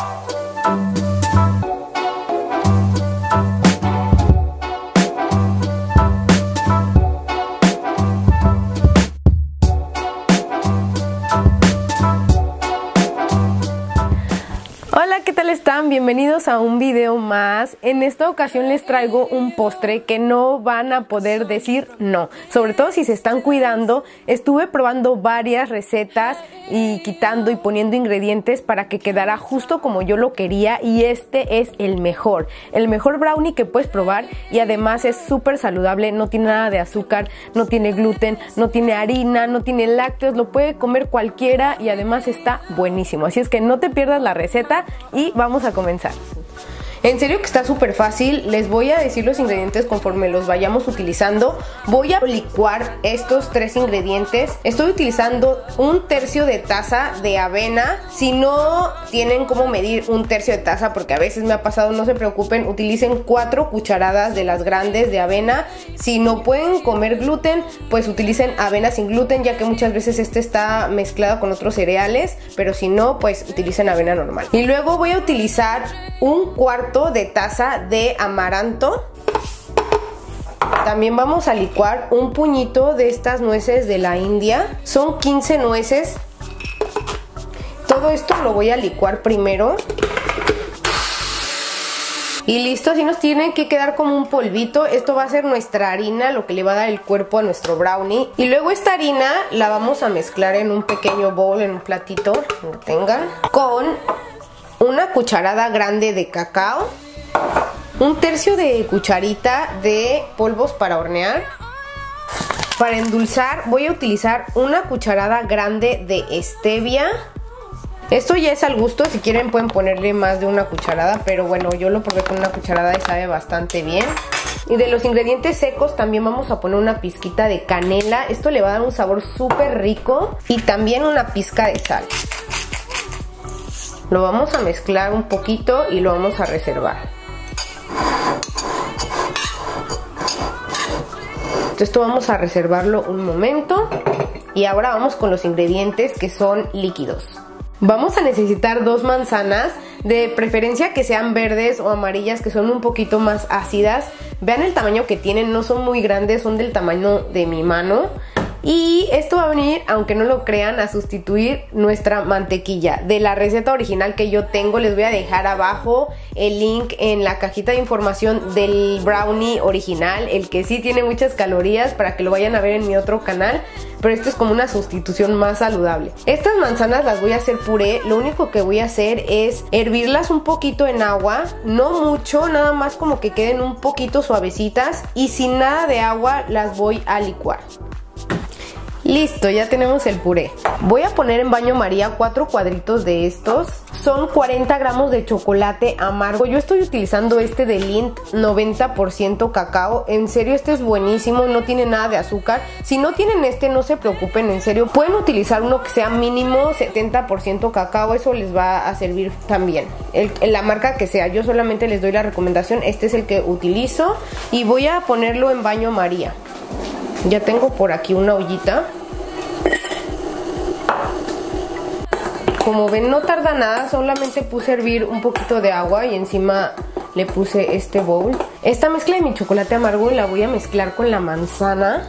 Hola, ¿qué tal están? Bienvenidos a un video más. En esta ocasión les traigo un postre que no van a poder decir no, sobre todo si se están cuidando. Estuve probando varias recetas y quitando y poniendo ingredientes para que quedara justo como yo lo quería, y este es el mejor brownie que puedes probar, y además es súper saludable, no tiene nada de azúcar, no tiene gluten, no tiene harina, no tiene lácteos, lo puede comer cualquiera y además está buenísimo. Así es que no te pierdas la receta y vamos a comenzar. En serio que está súper fácil. Les voy a decir los ingredientes conforme los vayamos utilizando. Voy a licuar estos tres ingredientes. Estoy utilizando 1/3 de taza de avena. Si no tienen cómo medir 1/3 de taza, porque a veces me ha pasado, no se preocupen, utilicen 4 cucharadas de las grandes de avena. Si no pueden comer gluten, pues utilicen avena sin gluten, ya que muchas veces este está mezclado con otros cereales, pero si no, pues utilicen avena normal. Y luego voy a utilizar 1/4 de taza de amaranto. También vamos a licuar un puñito de estas nueces de la India. Son 15 nueces. Todo esto lo voy a licuar primero. Y listo, así nos tiene que quedar como un polvito. Esto va a ser nuestra harina, lo que le va a dar el cuerpo a nuestro brownie. Y luego esta harina la vamos a mezclar en un pequeño bowl, en un platito, lo tengan, con una cucharada grande de cacao, 1/3 de cucharita de polvos para hornear. Para endulzar voy a utilizar una cucharada grande de stevia. Esto ya es al gusto, si quieren pueden ponerle más de una cucharada, pero bueno, yo lo probé con una cucharada y sabe bastante bien. Y de los ingredientes secos también vamos a poner una pizquita de canela. Esto le va a dar un sabor súper rico, y también una pizca de sal. Lo vamos a mezclar un poquito y lo vamos a reservar. Esto vamos a reservarlo un momento. Y ahora vamos con los ingredientes que son líquidos. Vamos a necesitar 2 manzanas, de preferencia que sean verdes o amarillas, que son un poquito más ácidas. Vean el tamaño que tienen, no son muy grandes, son del tamaño de mi mano. Y esto va a venir, aunque no lo crean, a sustituir nuestra mantequilla. De la receta original que yo tengo, les voy a dejar abajo el link en la cajita de información del brownie original, el que sí tiene muchas calorías, para que lo vayan a ver en mi otro canal. Pero esto es como una sustitución más saludable. Estas manzanas las voy a hacer puré. Lo único que voy a hacer es hervirlas un poquito en agua, no mucho, nada más como que queden un poquito suavecitas, y sin nada de agua las voy a licuar. Listo, ya tenemos el puré. Voy a poner en baño María 4 cuadritos de estos. Son 40 gramos de chocolate amargo. Yo estoy utilizando este de Lindt 90% cacao. En serio, este es buenísimo, no tiene nada de azúcar. Si no tienen este, no se preocupen, en serio. Pueden utilizar uno que sea mínimo 70% cacao, eso les va a servir también. La marca que sea, yo solamente les doy la recomendación. Este es el que utilizo y voy a ponerlo en baño María. Ya tengo por aquí una ollita. Como ven, no tarda nada, solamente puse a hervir un poquito de agua y encima le puse este bowl. Esta mezcla de mi chocolate amargo la voy a mezclar con la manzana.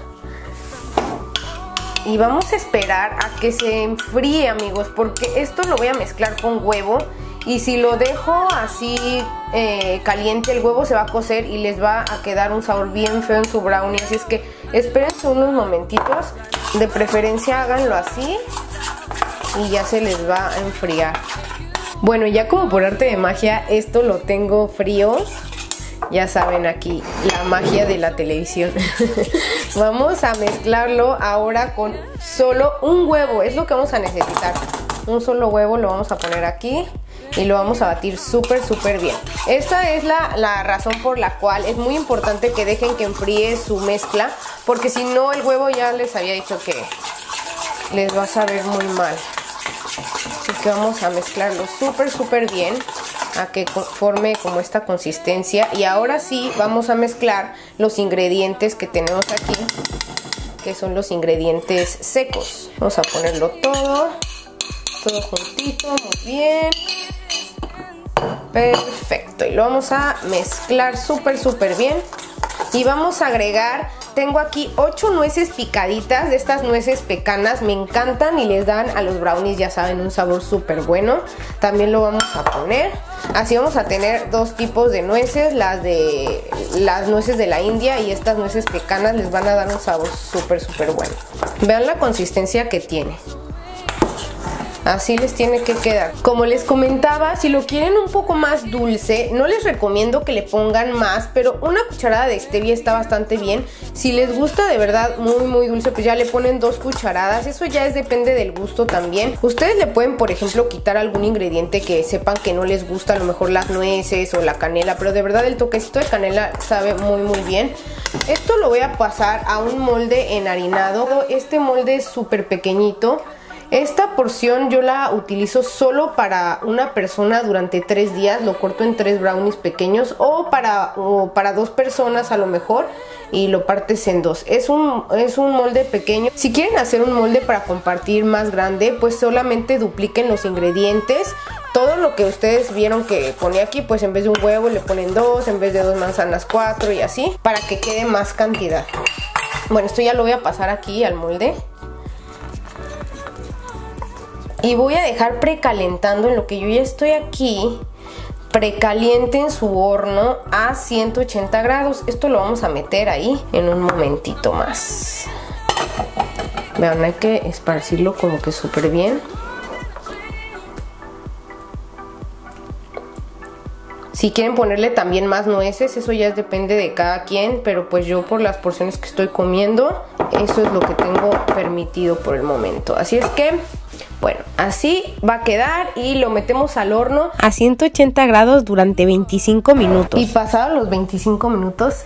Y vamos a esperar a que se enfríe, amigos, porque esto lo voy a mezclar con huevo. Y si lo dejo así caliente, el huevo se va a cocer y les va a quedar un sabor bien feo en su brownie. Así es que espérense unos momentitos. De preferencia háganlo así y ya se les va a enfriar. Bueno, ya como por arte de magia, esto lo tengo frío. Ya saben, aquí la magia de la televisión. Vamos a mezclarlo ahora con solo un huevo. Es lo que vamos a necesitar. Un solo huevo lo vamos a poner aquí y lo vamos a batir súper bien. Esta es la razón por la cual es muy importante que dejen que enfríe su mezcla, porque si no, el huevo, ya les había dicho que les va a saber muy mal. Así que vamos a mezclarlo súper bien a que forme como esta consistencia. Y ahora sí vamos a mezclar los ingredientes que tenemos aquí, que son los ingredientes secos. Vamos a ponerlo todo juntito, muy bien. Perfecto, y lo vamos a mezclar súper bien. Y vamos a agregar, tengo aquí 8 nueces picaditas, de estas nueces pecanas, me encantan y les dan a los brownies, ya saben, un sabor súper bueno. También lo vamos a poner, así vamos a tener dos tipos de nueces, las nueces de la India y estas nueces pecanas les van a dar un sabor súper bueno. Vean la consistencia que tiene. Así les tiene que quedar. Como les comentaba, si lo quieren un poco más dulce, no les recomiendo que le pongan más, pero una cucharada de stevia está bastante bien. Si les gusta de verdad muy dulce, pues ya le ponen 2 cucharadas. Eso ya depende del gusto también. Ustedes le pueden, por ejemplo, quitar algún ingrediente que sepan que no les gusta, a lo mejor las nueces o la canela, pero de verdad el toquecito de canela sabe muy bien. Esto lo voy a pasar a un molde enharinado. Este molde es súper pequeñito. Esta porción yo la utilizo solo para una persona durante 3 días, lo corto en 3 brownies pequeños o para 2 personas a lo mejor y lo partes en 2. Es un molde pequeño. Si quieren hacer un molde para compartir más grande, pues solamente dupliquen los ingredientes. Todo lo que ustedes vieron que ponía aquí, pues en vez de un huevo le ponen 2, en vez de 2 manzanas 4 y así, para que quede más cantidad. Bueno, esto ya lo voy a pasar aquí al molde. Y voy a dejar precalentando en lo que yo ya estoy aquí. Precaliente en su horno a 180 grados. Esto lo vamos a meter ahí en un momentito más. Vean, hay que esparcirlo como que súper bien. Si quieren ponerle también más nueces, eso ya depende de cada quien, pero pues yo por las porciones que estoy comiendo, eso es lo que tengo permitido por el momento. Así es que, bueno, así va a quedar y lo metemos al horno a 180 grados durante 25 minutos. Y pasados los 25 minutos,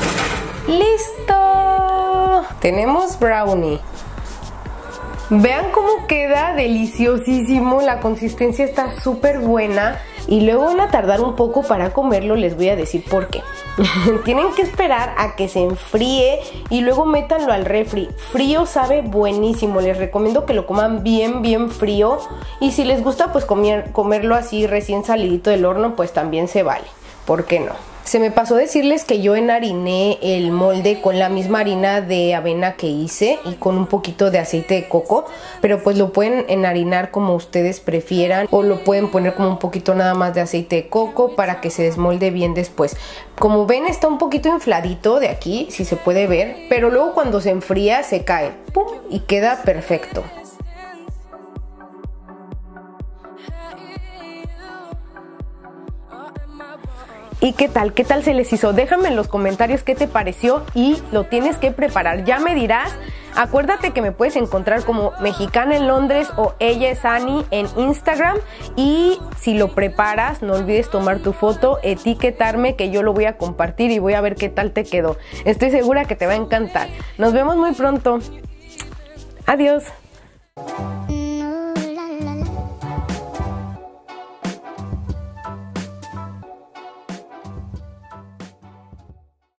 ¡listo! Tenemos brownie. Vean cómo queda deliciosísimo, la consistencia está súper buena. Y luego van a tardar un poco para comerlo, les voy a decir por qué. Tienen que esperar a que se enfríe y luego métanlo al refri. Frío sabe buenísimo, les recomiendo que lo coman bien frío. Y si les gusta pues comerlo así recién salidito del horno, pues también se vale. ¿Por qué no? Se me pasó decirles que yo enhariné el molde con la misma harina de avena que hice y con un poquito de aceite de coco, pero pues lo pueden enharinar como ustedes prefieran o lo pueden poner como un poquito nada más de aceite de coco para que se desmolde bien después. Como ven, está un poquito infladito de aquí, si se puede ver, pero luego cuando se enfría se cae, ¡pum!, y queda perfecto. ¿Y qué tal? ¿Qué tal se les hizo? Déjame en los comentarios qué te pareció y lo tienes que preparar. Ya me dirás. Acuérdate que me puedes encontrar como Mexicana en Londres o Ella es Ani en Instagram. Y si lo preparas, no olvides tomar tu foto, etiquetarme, que yo lo voy a compartir y voy a ver qué tal te quedó. Estoy segura que te va a encantar. Nos vemos muy pronto. Adiós.